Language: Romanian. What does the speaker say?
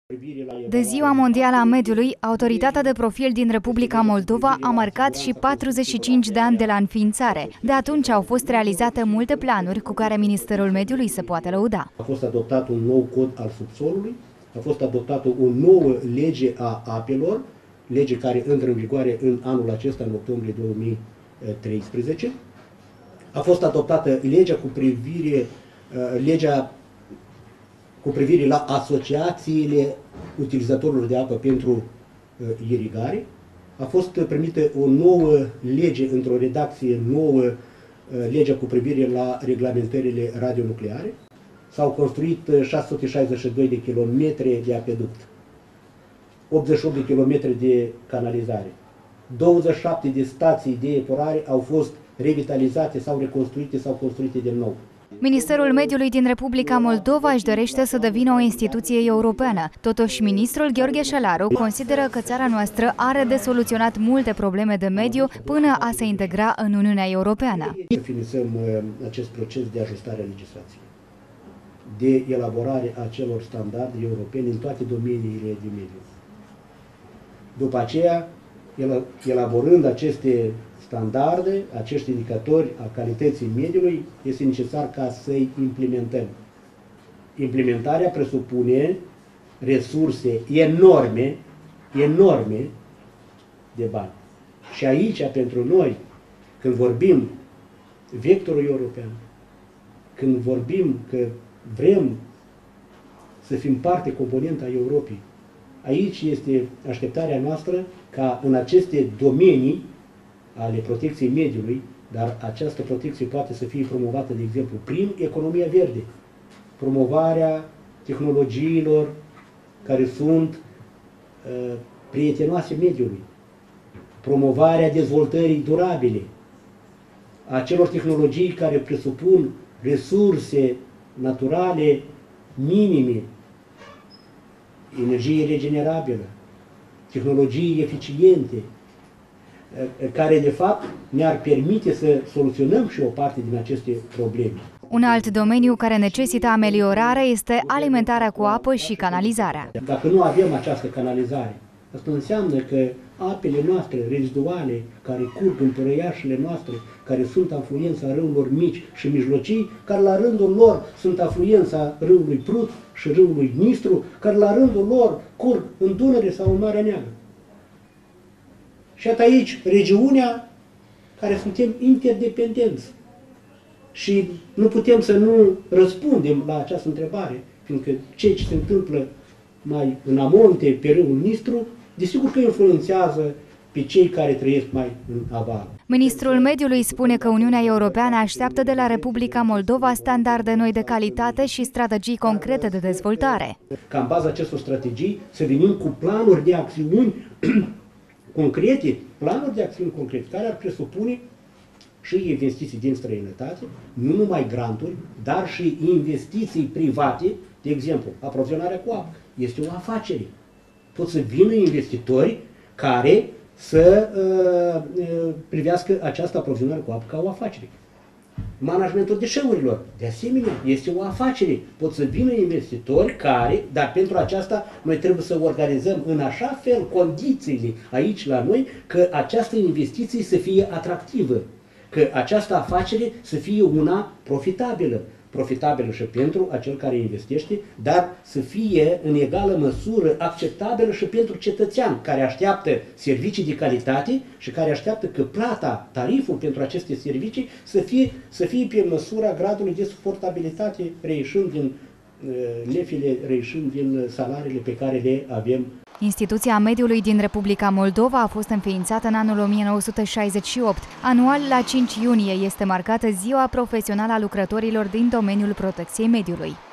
De Ziua Mondială a Mediului, Autoritatea de Profil din Republica Moldova a marcat și 45 de ani de la înființare. De atunci au fost realizate multe planuri cu care Ministerul Mediului se poate lăuda. A fost adoptat un nou cod al subsolului, a fost adoptată o nouă lege a apelor, lege care intră în vigoare în anul acesta, în octombrie 2013. A fost adoptată legea cu privire la asociațiile utilizatorilor de apă pentru irigare. A fost primită o nouă lege, într-o redacție nouă, legea cu privire la reglementările radionucleare. S-au construit 662 de kilometri de apeduct, 88 de kilometri de canalizare, 27 de stații de epurare au fost revitalizate sau reconstruite sau construite din nou. Ministerul Mediului din Republica Moldova își dorește să devină o instituție europeană. Totuși, ministrul Gheorghe Șalaru consideră că țara noastră are de soluționat multe probleme de mediu până a se integra în Uniunea Europeană. Finisăm acest proces de ajustare a legislației, de elaborare a celor standarde europene în toate domeniile de mediu. După aceea, elaborând aceste standarde, acești indicatori a calității mediului, este necesar ca să-i implementăm. Implementarea presupune resurse enorme de bani. Și aici, pentru noi, când vorbim vectorul european, când vorbim că vrem să fim parte componentă a Europei, aici este așteptarea noastră ca în aceste domenii ale protecției mediului, dar această protecție poate să fie promovată, de exemplu, prin economia verde, promovarea tehnologiilor care sunt prietenoase mediului, promovarea dezvoltării durabile, a celor tehnologii care presupun resurse naturale minime, energie regenerabilă, tehnologii eficiente, care de fapt ne-ar permite să soluționăm și o parte din aceste probleme. Un alt domeniu care necesită ameliorare este alimentarea cu apă și canalizarea. Dacă nu avem această canalizare, asta înseamnă că apele noastre reziduale care curg în părăiașele noastre, care sunt afluența râurilor mici și mijlocii, care la rândul lor sunt afluența râului Prut și râului Nistru, care la rândul lor curg în Dunăre sau în Marea Neagră. Și atât aici, regiunea care suntem interdependenți. Și nu putem să nu răspundem la această întrebare, fiindcă ceea ce se întâmplă mai în amonte, pe râul Nistru, desigur că influențează pe cei care trăiesc mai în aval. Ministrul Mediului spune că Uniunea Europeană așteaptă de la Republica Moldova standarde noi de calitate și strategii concrete de dezvoltare. Ca în baza acestor strategii să venim cu planuri de acțiuni concrete, care ar presupune și investiții din străinătate, nu numai granturi, dar și investiții private, de exemplu, aprovizionarea cu apă. Este o afacere. Pot să vină investitori care să privească această aprovizionare cu apă ca o afacere. Managementul deșeurilor, de asemenea, este o afacere. Pot să vină investitori care, dar pentru aceasta noi trebuie să organizăm în așa fel condițiile aici la noi, că această investiție să fie atractivă, că această afacere să fie una profitabilă. Profitabilă și pentru acel care investește, dar să fie în egală măsură acceptabilă și pentru cetățean care așteaptă servicii de calitate și care așteaptă că plata, tariful pentru aceste servicii să fie pe măsura gradului de suportabilitate reișând din lefile, reișând din salariile pe care le avem. Instituția Mediului din Republica Moldova a fost înființată în anul 1968. Anual, la 5 iunie, este marcată Ziua Profesională a lucrătorilor din domeniul protecției mediului.